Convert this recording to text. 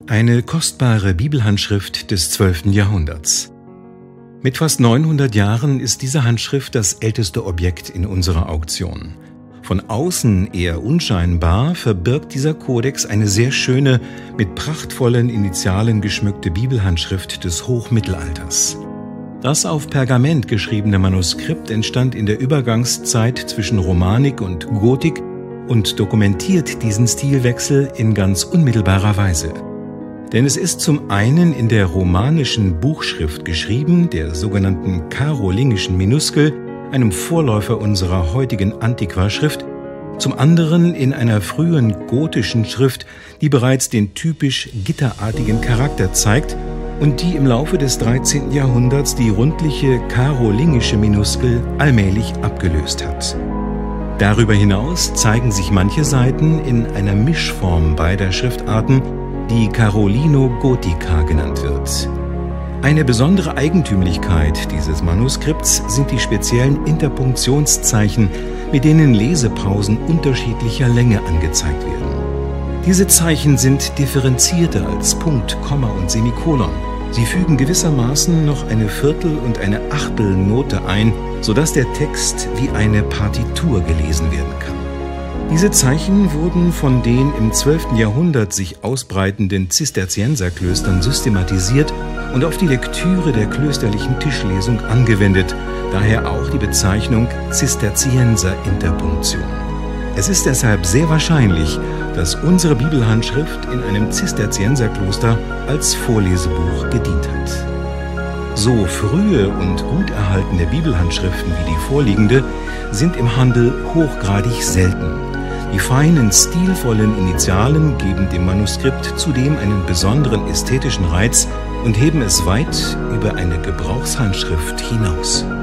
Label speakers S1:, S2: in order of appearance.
S1: Eine kostbare Bibelhandschrift des 12. Jahrhunderts. Mit fast 900 Jahren ist diese Handschrift das älteste Objekt in unserer Auktion. Von außen eher unscheinbar verbirgt dieser Kodex eine sehr schöne, mit prachtvollen Initialen geschmückte Bibelhandschrift des Hochmittelalters. Das auf Pergament geschriebene Manuskript entstand in der Übergangszeit zwischen Romanik und Gotik und dokumentiert diesen Stilwechsel in ganz unmittelbarer Weise. Denn es ist zum einen in der romanischen Buchschrift geschrieben, der sogenannten karolingischen Minuskel, einem Vorläufer unserer heutigen Antiqua-Schrift, zum anderen in einer frühen gotischen Schrift, die bereits den typisch gitterartigen Charakter zeigt und die im Laufe des 13. Jahrhunderts die rundliche karolingische Minuskel allmählich abgelöst hat. Darüber hinaus zeigen sich manche Seiten in einer Mischform beider Schriftarten, die Carolino-Gotica genannt wird. Eine besondere Eigentümlichkeit dieses Manuskripts sind die speziellen Interpunktionszeichen, mit denen Lesepausen unterschiedlicher Länge angezeigt werden. Diese Zeichen sind differenzierter als Punkt, Komma und Semikolon. Sie fügen gewissermaßen noch eine Viertel- und eine Achtelnote ein, sodass der Text wie eine Partitur gelesen werden kann. Diese Zeichen wurden von den im 12. Jahrhundert sich ausbreitenden Zisterzienserklöstern systematisiert und auf die Lektüre der klösterlichen Tischlesung angewendet, daher auch die Bezeichnung Zisterzienser-Interpunktion. Es ist deshalb sehr wahrscheinlich, dass unsere Bibelhandschrift in einem Zisterzienserkloster als Vorlesebuch gedient hat. So frühe und gut erhaltene Bibelhandschriften wie die vorliegende sind im Handel hochgradig selten. Die feinen, stilvollen Initialen geben dem Manuskript zudem einen besonderen ästhetischen Reiz und heben es weit über eine Gebrauchshandschrift hinaus.